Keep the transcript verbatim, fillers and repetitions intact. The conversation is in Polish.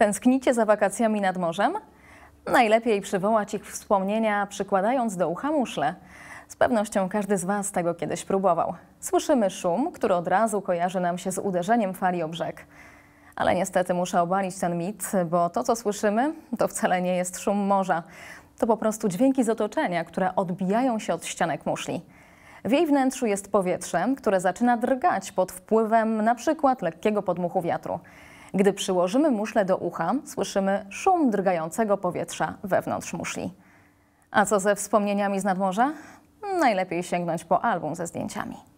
Tęsknicie za wakacjami nad morzem? Najlepiej przywołać ich wspomnienia, przykładając do ucha muszle. Z pewnością każdy z Was tego kiedyś próbował. Słyszymy szum, który od razu kojarzy nam się z uderzeniem fali o brzeg. Ale niestety muszę obalić ten mit, bo to, co słyszymy, to wcale nie jest szum morza. To po prostu dźwięki z otoczenia, które odbijają się od ścianek muszli. W jej wnętrzu jest powietrze, które zaczyna drgać pod wpływem na przykład lekkiego podmuchu wiatru. Gdy przyłożymy muszlę do ucha, słyszymy szum drgającego powietrza wewnątrz muszli. A co ze wspomnieniami z nadmorza? Najlepiej sięgnąć po album ze zdjęciami.